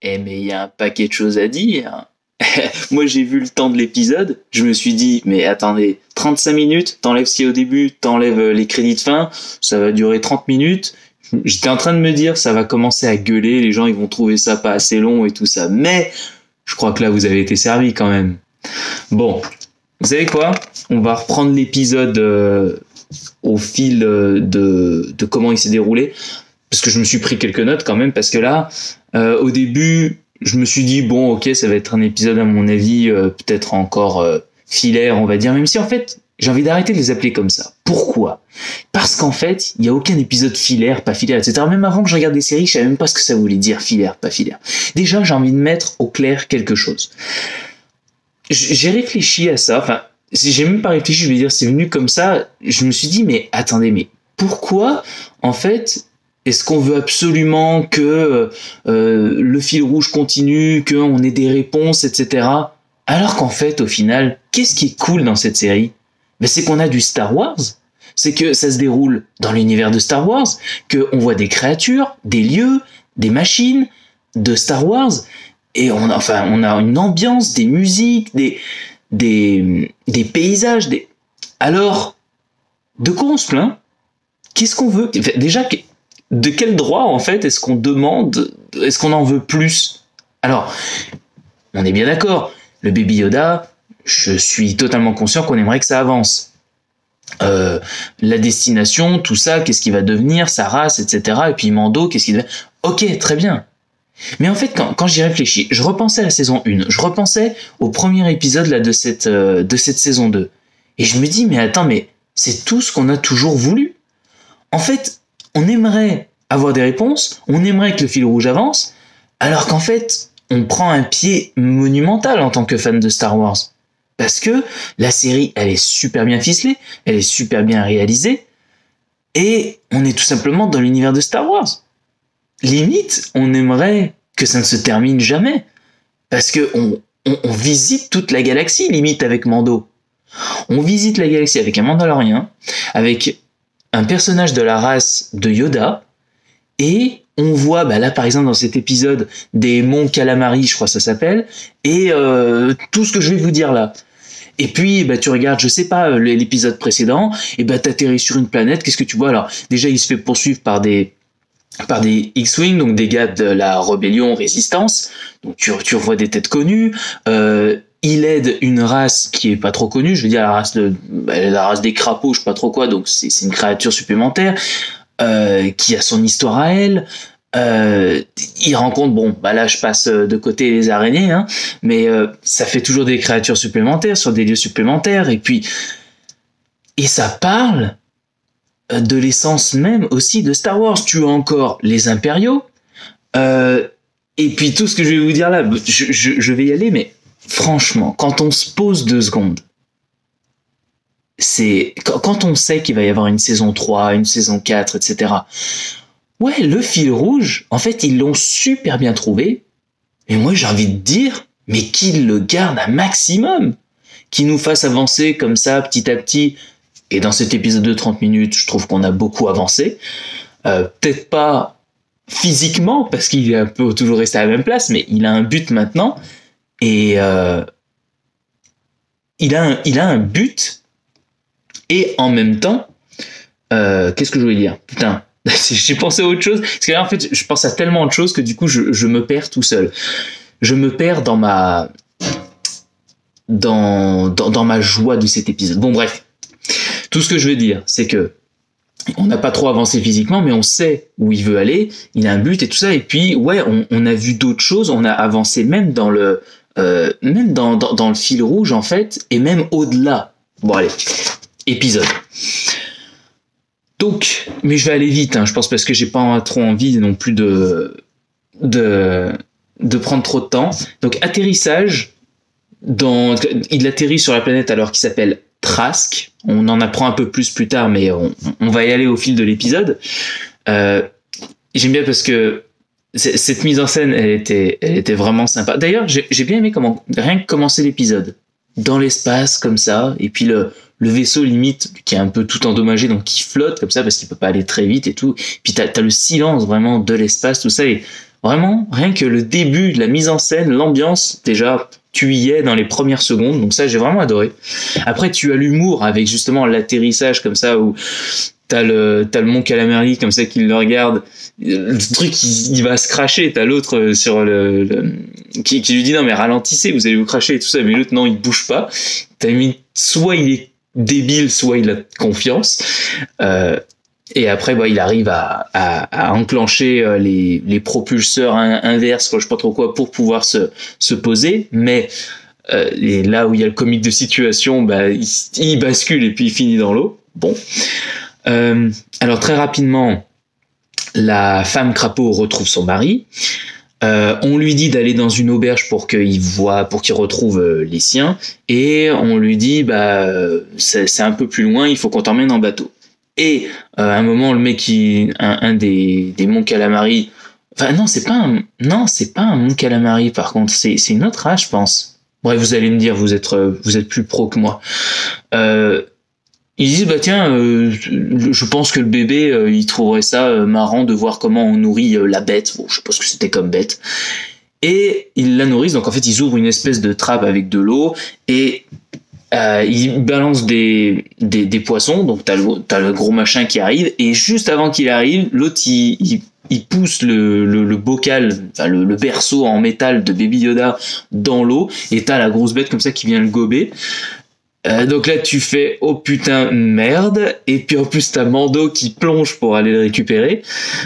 Eh mais il y a un paquet de choses à dire. Moi j'ai vu le temps de l'épisode, je me suis dit mais attendez, 35 minutes, t'enlèves ce qu'il y a au début, t'enlèves les crédits de fin, ça va durer 30 minutes. J'étais en train de me dire ça va commencer à gueuler, les gens ils vont trouver ça pas assez long et tout ça, mais je crois que là vous avez été servi quand même. Bon, vous savez quoi? On va reprendre l'épisode au fil de comment il s'est déroulé, parce que je me suis pris quelques notes quand même, parce que là, au début, je me suis dit, bon, ok, ça va être un épisode à mon avis, peut-être encore filaire, on va dire, même si en fait, j'ai envie d'arrêter de les appeler comme ça. Pourquoi? Parce qu'en fait, il n'y a aucun épisode filaire, pas filaire, etc. Même avant que je regarde des séries, je savais même pas ce que ça voulait dire, filaire, pas filaire. Déjà, j'ai envie de mettre au clair quelque chose. J'ai réfléchi à ça, enfin, j'ai même pas réfléchi, je vais dire, c'est venu comme ça, je me suis dit, mais attendez, mais pourquoi, en fait, est-ce qu'on veut absolument que le fil rouge continue, qu'on ait des réponses, etc. Alors qu'en fait, au final, qu'est-ce qui est cool dans cette série? Ben, c'est qu'on a du Star Wars, c'est que ça se déroule dans l'univers de Star Wars, qu'on voit des créatures, des lieux, des machines de Star Wars, et on a une ambiance, des musiques, des paysages, Alors, de quoi on se plaint? Qu'est-ce qu'on veut? Déjà, de quel droit, en fait, est-ce qu'on demande, est-ce qu'on en veut plus? Alors, on est bien d'accord, le Baby Yoda, je suis totalement conscient qu'on aimerait que ça avance. La destination, tout ça, qu'est-ce qu'il va devenir, sa race, etc. Et puis Mando, qu'est-ce qu'il devient? Ok, très bien. Mais en fait, quand j'y réfléchis, je repensais à la saison 1, je repensais au premier épisode là, de cette saison 2. Et je me dis, mais attends, mais c'est tout ce qu'on a toujours voulu. En fait, on aimerait avoir des réponses, on aimerait que le fil rouge avance, alors qu'en fait, on prend un pied monumental en tant que fan de Star Wars. Parce que la série, elle est super bien ficelée, elle est super bien réalisée, et on est tout simplement dans l'univers de Star Wars. Limite, on aimerait que ça ne se termine jamais. Parce que on visite toute la galaxie, limite, avec Mando. On visite la galaxie avec un Mandalorien, avec un personnage de la race de Yoda, et on voit, bah là par exemple dans cet épisode, des monts Calamari, je crois que ça s'appelle, et tout ce que je vais vous dire là. Et puis, bah, tu regardes, je sais pas, l'épisode précédent, et bah, t'atterris sur une planète, qu'est-ce que tu vois? Alors, déjà, il se fait poursuivre par des X-Wing, donc des gars de la rébellion résistance, donc tu revois des têtes connues, il aide une race qui est pas trop connue, je veux dire la race des crapauds, je sais pas trop quoi, donc c'est une créature supplémentaire, qui a son histoire à elle, il rencontre, bon, bah là je passe de côté les araignées, hein, mais ça fait toujours des créatures supplémentaires sur des lieux supplémentaires, et ça parle de l'essence même aussi de Star Wars. Tu as encore les impériaux, et puis tout ce que je vais vous dire là, je vais y aller, mais franchement, quand on se pose 2 secondes, c'est quand on sait qu'il va y avoir une saison 3, une saison 4, etc. Ouais, le fil rouge, en fait, ils l'ont super bien trouvé, et moi j'ai envie de dire, mais qu'ils le gardent un maximum, qu'ils nous fassent avancer comme ça, petit à petit. Et dans cet épisode de 30 minutes, je trouve qu'on a beaucoup avancé. Peut-être pas physiquement, parce qu'il est un peu toujours resté à la même place, mais il a un but maintenant. Et il a un but. Et en même temps, qu'est-ce que je voulais dire? Putain, j'ai pensé à autre chose. Parce que là, en fait, je pense à tellement de choses que du coup, je me perds tout seul. Je me perds dans ma joie de cet épisode. Bon, bref. Tout ce que je veux dire, c'est que on n'a pas trop avancé physiquement, mais on sait où il veut aller, il a un but et tout ça, et puis ouais, on a vu d'autres choses, on a avancé même dans le fil rouge en fait, et même au-delà. Bon allez, épisode. Donc, mais je vais aller vite, hein, je pense, parce que j'ai pas trop envie non plus de prendre trop de temps. Donc atterrissage, il atterrit sur la planète alors qu'il s'appelle Trask. On en apprend un peu plus tard, mais on va y aller au fil de l'épisode. J'aime bien parce que cette mise en scène, elle était vraiment sympa. D'ailleurs, j'ai bien aimé rien que commencer l'épisode dans l'espace comme ça, et puis le vaisseau limite qui est un peu tout endommagé, donc qui flotte comme ça parce qu'il peut pas aller très vite et tout. Puis t'as le silence vraiment de l'espace, tout ça. Et Vraiment, rien que le début, la mise en scène, l'ambiance, déjà, tu y es dans les premières secondes, donc ça, j'ai vraiment adoré. Après, tu as l'humour avec justement l'atterrissage comme ça, où t'as le mont Calamari comme ça qui le regarde, le truc il va se cracher, t'as l'autre sur qui lui dit non mais ralentissez, vous allez vous cracher et tout ça, mais l'autre non, il bouge pas. T'as mis, soit il est débile, soit il a confiance. Et après, il arrive à enclencher les propulseurs inverses, je sais pas trop quoi, pour pouvoir se poser. Mais et là où il y a le comique de situation, il bascule et puis il finit dans l'eau. Bon. Alors très rapidement, la femme crapaud retrouve son mari. On lui dit d'aller dans une auberge pour qu'il retrouve les siens, et on lui dit c'est un peu plus loin, il faut qu'on t'emmène en bateau. Et à un moment, le mec un des monts Calamari, enfin non, c'est pas un mont Calamari par contre, c'est une autre race, je pense. Bref, vous allez me dire, vous êtes plus pro que moi. Ils disent tiens, je pense que le bébé il trouverait ça marrant de voir comment on nourrit la bête. Bon, je sais pas ce que c'était comme bête. Et ils la nourrissent, donc en fait ils ouvrent une espèce de trappe avec de l'eau et ils balancent des poissons. Donc t'as le gros machin qui arrive, et juste avant qu'il arrive, l'autre il pousse le bocal, enfin le berceau en métal de Baby Yoda dans l'eau, et t'as la grosse bête comme ça qui vient le gober. Donc là tu fais oh putain merde, et puis en plus t'as Mando qui plonge pour aller le récupérer,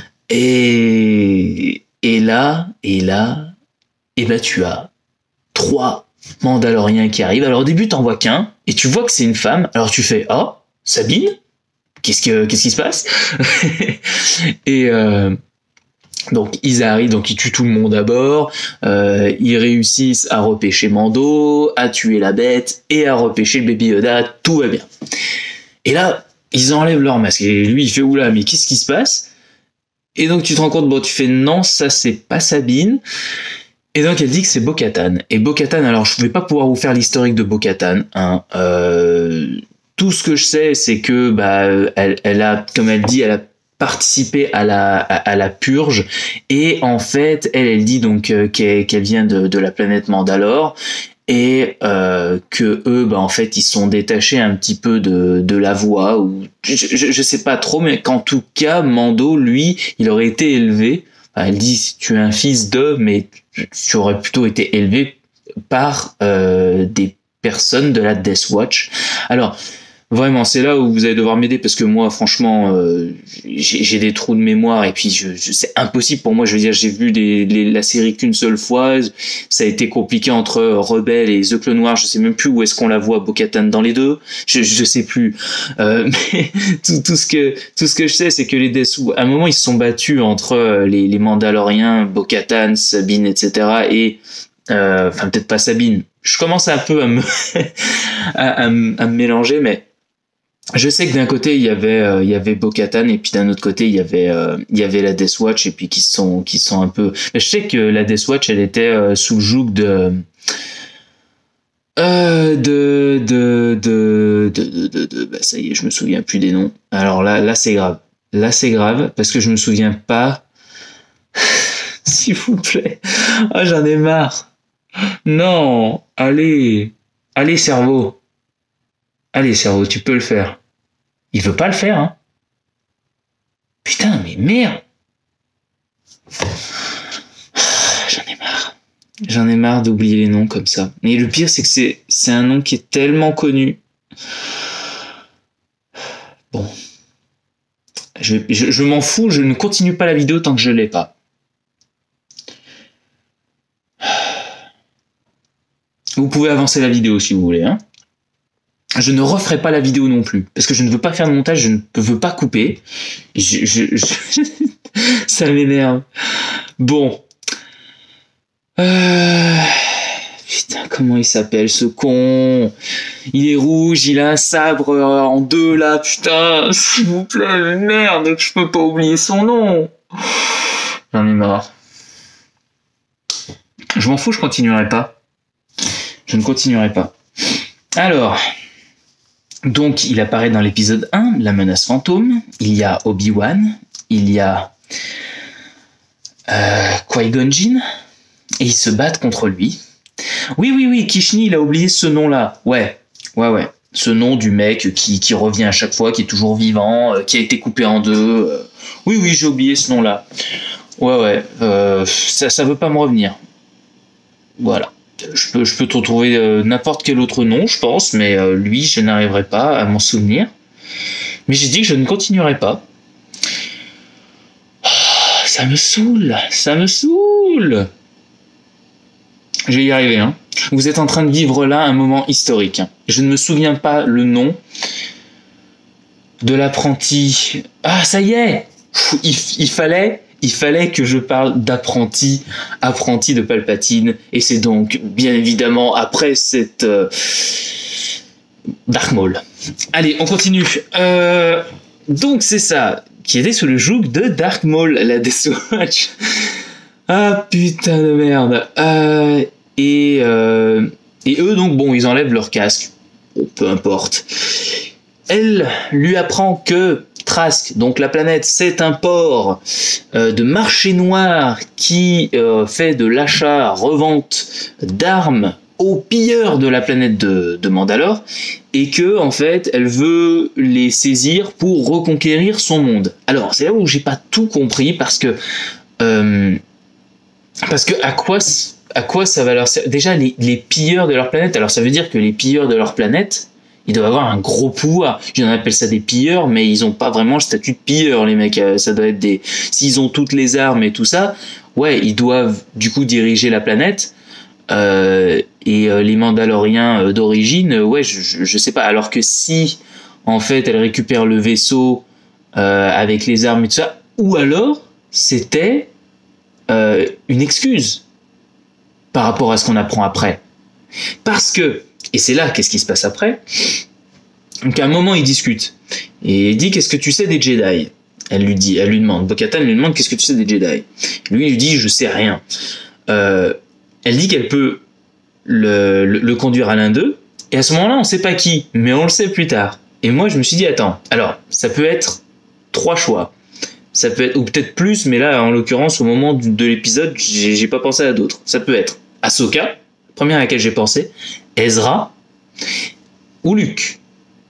et là tu as 3 Mandaloriens qui arrivent. Alors au début t'en vois qu'un et tu vois que c'est une femme, alors tu fais Sabine, qu'est-ce qui se passe? Et donc ils arrivent, donc ils tuent tout le monde à bord, ils réussissent à repêcher Mando, à tuer la bête et à repêcher le Baby Yoda, tout va bien. Et là, ils enlèvent leur masque et lui il fait oula, mais qu'est-ce qui se passe? Et donc tu te rends compte, tu fais non, ça c'est pas Sabine. Et donc elle dit que c'est Bo-Katan. Et Bo-Katan, alors je vais pas pouvoir vous faire l'historique de Bo-Katan, hein. Tout ce que je sais, c'est que elle a, comme elle dit, elle a participé à la purge, et en fait elle dit donc qu'elle vient de la planète Mandalore, et que eux en fait ils sont détachés un petit peu de la voie, ou je sais pas trop, mais qu'en tout cas Mando lui il aurait été élevé, elle dit tu es un fils de, mais tu aurais plutôt été élevé par des personnes de la Death Watch. Alors vraiment, c'est là où vous allez devoir m'aider, parce que moi, franchement, j'ai des trous de mémoire, et puis c'est impossible pour moi. Je veux dire, j'ai vu la série qu'une seule fois. Ça a été compliqué entre Rebelle et The Clone Wars. Je sais même plus où est-ce qu'on la voit, Bo-Katan, dans les deux. Je sais plus. Mais tout ce que je sais, c'est que les Death, à un moment, ils se sont battus entre les Mandaloriens, Bo-Katan, Sabine, etc. Et enfin peut-être pas Sabine. Je commence un peu à me mélanger, mais je sais que d'un côté il y avait Bo-Katan, et puis d'un autre côté il y avait la Death Watch, et puis qui sont un peu. Mais je sais que la Death Watch elle était sous le joug de ça y est, je me souviens plus des noms. Alors là c'est grave. Là c'est grave parce que je me souviens pas. S'il vous plaît. J'en ai marre. Non, allez cerveau. Allez cerveau, tu peux le faire. Il veut pas le faire, hein. Putain, mais merde. J'en ai marre d'oublier les noms comme ça. Mais le pire, c'est que c'est un nom qui est tellement connu. Bon. Je m'en fous, je ne continue pas la vidéo tant que je l'ai pas. Vous pouvez avancer la vidéo si vous voulez, hein. Je ne referai pas la vidéo non plus, parce que je ne veux pas faire de montage, je ne veux pas couper. Ça m'énerve. Bon. Putain, comment il s'appelle ce con? Il est rouge, il a un sabre en 2 là, putain, s'il vous plaît, merde, je peux pas oublier son nom. J'en ai marre. Je m'en fous, je continuerai pas. Je ne continuerai pas. Alors, donc il apparaît dans l'épisode 1, la menace fantôme. Il y a Obi-Wan. Il y a Qui-Gon Jinn, et ils se battent contre lui. Oui, Kishni, il a oublié ce nom-là. Ouais. Ce nom du mec qui revient à chaque fois, qui est toujours vivant, qui a été coupé en deux. Oui, j'ai oublié ce nom-là. Ouais. Ça veut pas me revenir. Voilà. Je peux te retrouver n'importe quel autre nom, je pense, mais lui, je n'arriverai pas à m'en souvenir. Mais j'ai dit que je ne continuerai pas. Ça me saoule. Je vais y arriver, hein. Vous êtes en train de vivre là un moment historique. Je ne me souviens pas le nom de l'apprenti. Ah, ça y est. Il fallait que je parle apprenti de Palpatine, et c'est donc bien évidemment après cette Dark Maul. Allez, on continue. Donc c'est ça, qui était sous le joug de Dark Maul, la Death Watch. Ah putain de merde. Et eux donc bon, ils enlèvent leur casque. Bon, peu importe. Elle lui apprend que Trask, donc la planète, c'est un port de marché noir qui fait de l'achat-revente d'armes aux pilleurs de la planète de Mandalore, et que en fait elle veut les saisir pour reconquérir son monde. Alors c'est là où j'ai pas tout compris, parce que à quoi ça va leur servir déjà les pilleurs de leur planète? Alors ça veut dire que les pilleurs de leur planète, ils doivent avoir un gros pouvoir. J'en appelle ça des pilleurs, mais ils ont pas vraiment le statut de pilleurs, les mecs. Ça doit être des... S'ils ont toutes les armes et tout ça, ouais, ils doivent du coup diriger la planète. Et les Mandaloriens d'origine, ouais, je sais pas. Alors que si, en fait, elle récupère le vaisseau avec les armes et tout ça, ou alors c'était une excuse par rapport à ce qu'on apprend après. Parce que, et c'est là, qu'est-ce qui se passe après? Donc à un moment, ils discutent. Et il dit, qu'est-ce que tu sais des Jedi? Elle lui demande, Bo-Katan lui demande, qu'est-ce que tu sais des Jedi? Lui, il lui dit, je sais rien. Elle dit qu'elle peut le conduire à l'un d'eux. Et à ce moment-là, on sait pas qui, mais on le sait plus tard. Et moi, je me suis dit, attends, alors, ça peut être 3 choix. Ça peut être, ou peut-être plus, mais là, en l'occurrence, au moment de l'épisode, j'ai pas pensé à d'autres. Ça peut être Ahsoka, première à laquelle j'ai pensé, Ezra ou Luke.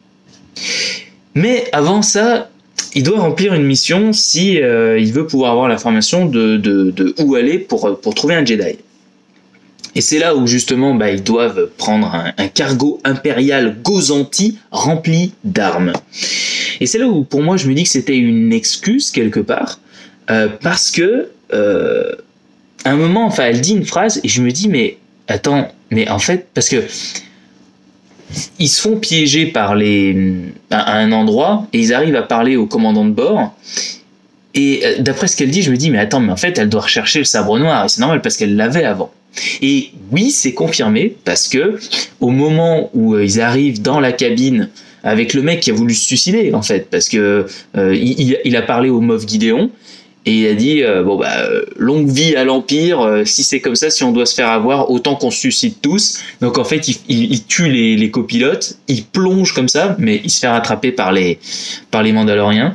Mais avant ça, il doit remplir une mission si il veut pouvoir avoir l'information de où aller pour trouver un Jedi. Et c'est là où justement ils doivent prendre un cargo impérial Gozanti rempli d'armes. Et c'est là où pour moi je me dis que c'était une excuse quelque part, parce que à un moment, enfin elle dit une phrase et je me dis mais attends, mais en fait parce que ils se font piéger par à un endroit et ils arrivent à parler au commandant de bord. Et d'après ce qu'elle dit, je me dis mais attends, mais en fait elle doit rechercher le sabre noir, et c'est normal parce qu'elle l'avait avant. Et oui, c'est confirmé parce que au moment où ils arrivent dans la cabine avec le mec qui a voulu se suicider en fait, parce que il a parlé au Moff Gideon et il a dit longue vie à l'Empire, si c'est comme ça, si on doit se faire avoir, autant qu'on se suicide tous. Donc en fait il tue les copilotes, il plonge comme ça, mais il se fait rattraper par les Mandaloriens.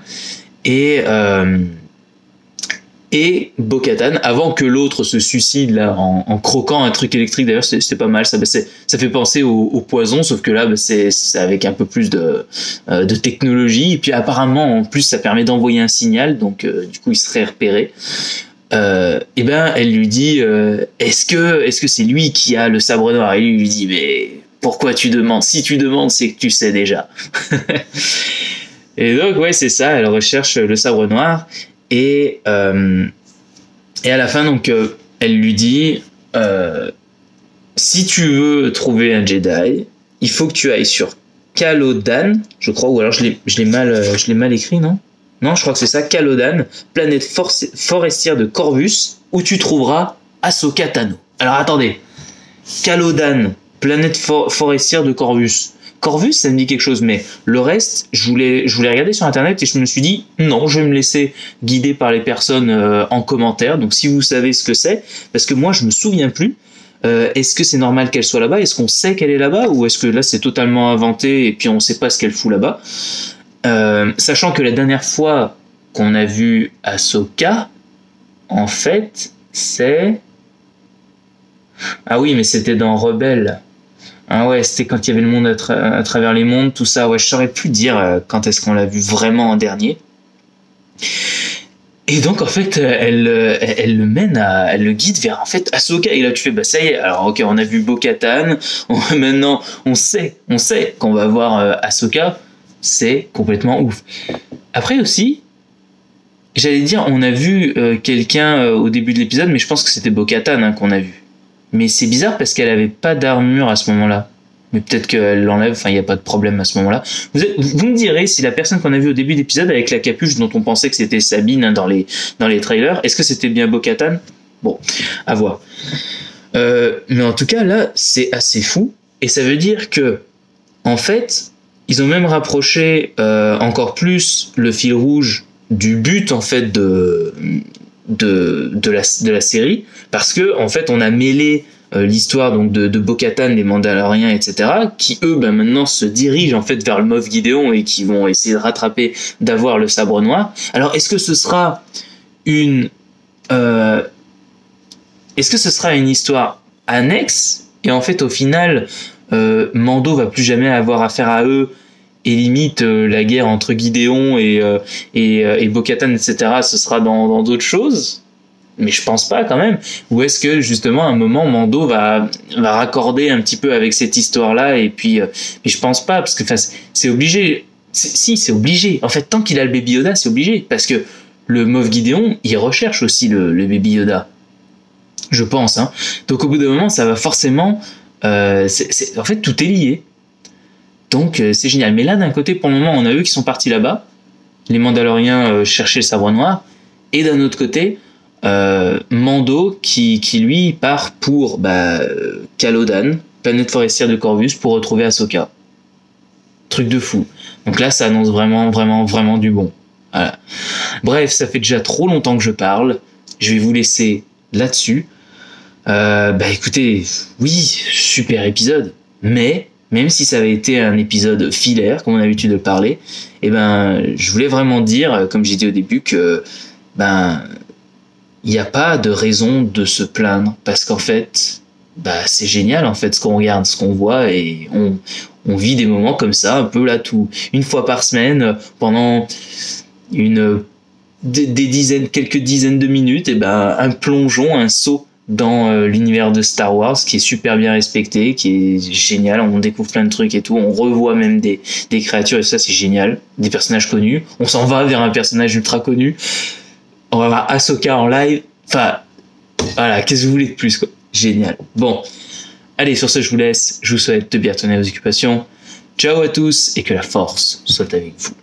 Et Bo-Katan, avant que l'autre se suicide là, en croquant un truc électrique, d'ailleurs c'est pas mal, ça fait penser au poison, sauf que là c'est avec un peu plus de technologie, et puis apparemment en plus ça permet d'envoyer un signal, donc du coup il serait repéré. Et elle lui dit est-ce que c'est lui qui a le sabre noir? Et lui dit mais pourquoi tu demandes? Si tu demandes, c'est que tu sais déjà. Et donc ouais, c'est ça, elle recherche le sabre noir. Et à la fin, donc, elle lui dit si tu veux trouver un Jedi, il faut que tu ailles sur Calodan, je crois, ou alors je l'ai mal écrit, non? Non, je crois que c'est ça, Calodan, planète forestière de Corvus, où tu trouveras Ahsoka Tano. Alors attendez, Calodan, planète forestière de Corvus. Corvus, ça me dit quelque chose, mais le reste, je voulais regarder sur internet et je me suis dit non, je vais me laisser guider par les personnes en commentaire. Donc si vous savez ce que c'est, parce que moi je me souviens plus. Est-ce que c'est normal qu'elle soit là-bas? Est-ce qu'on sait qu'elle est là-bas, ou est-ce que là c'est totalement inventé et puis on sait pas ce qu'elle fout là-bas? Sachant que la dernière fois qu'on a vu Ahsoka en fait, c'est... Ah oui, mais c'était dans Rebelle. Ah ouais, c'était quand il y avait le monde à travers les mondes, tout ça. Ouais, je saurais plus dire quand est-ce qu'on l'a vu vraiment en dernier. Et donc en fait, elle le mène elle le guide vers en fait Ahsoka. Et là tu fais bah ça y est. Alors ok, on a vu Bo-Katan. Maintenant on sait qu'on va voir Ahsoka. C'est complètement ouf. Après aussi, j'allais dire, on a vu quelqu'un au début de l'épisode, mais je pense que c'était Bo-Katan qu'on a vu. Mais c'est bizarre parce qu'elle avait pas d'armure à ce moment-là. Mais peut-être qu'elle l'enlève, enfin il n'y a pas de problème à ce moment-là. Vous me direz si la personne qu'on a vue au début d'épisode avec la capuche dont on pensait que c'était Sabine dans les trailers, est-ce que c'était bien Bo-Katan? Bon, à voir. Mais en tout cas là, c'est assez fou. Et ça veut dire que, en fait, ils ont même rapproché encore plus le fil rouge du but en fait de la série, parce que en fait on a mêlé l'histoire donc de Bo-Katan, des Mandaloriens, etc., qui eux maintenant se dirigent en fait vers le Moff Gideon et qui vont essayer de rattraper, d'avoir le sabre noir. Alors est-ce que ce sera une histoire annexe et en fait au final Mando va plus jamais avoir affaire à eux et limite la guerre entre Gideon et Bo-Katan, etc., ce sera dans d'autres choses? Mais je pense pas quand même. Ou est-ce que justement à un moment Mando va raccorder un petit peu avec cette histoire-là et puis mais je pense pas parce que c'est obligé. Si c'est obligé. En fait, tant qu'il a le Baby Yoda, c'est obligé parce que le Moff Gideon, il recherche aussi le Baby Yoda. Je pense. Hein. Donc au bout d'un moment, ça va forcément. En fait, tout est lié. Donc c'est génial. Mais là, d'un côté, pour le moment, on a eux qui sont partis là-bas, les Mandaloriens chercher le sabre noir, et d'un autre côté, Mando qui lui part pour Calodan, planète forestière de Corvus, pour retrouver Ahsoka. Truc de fou. Donc là, ça annonce vraiment du bon. Voilà. Bref, ça fait déjà trop longtemps que je parle. Je vais vous laisser là-dessus. Écoutez, oui, super épisode, mais même si ça avait été un épisode filaire, comme on a l'habitude de parler, je voulais vraiment dire, comme j'ai dit au début, que il n'y a pas de raison de se plaindre, parce qu'en fait, c'est génial en fait ce qu'on regarde, ce qu'on voit, et on vit des moments comme ça, un peu là une fois par semaine, pendant quelques dizaines de minutes, un plongeon, un saut dans l'univers de Star Wars qui est super bien respecté, qui est génial, on découvre plein de trucs et tout, on revoit même des créatures et ça c'est génial, des personnages connus, on s'en va vers un personnage ultra connu, on va voir Ahsoka en live, enfin voilà, qu'est-ce que vous voulez de plus quoi, génial. Bon, allez sur ce je vous laisse, je vous souhaite de bien tourner vos occupations, ciao à tous et que la force soit avec vous.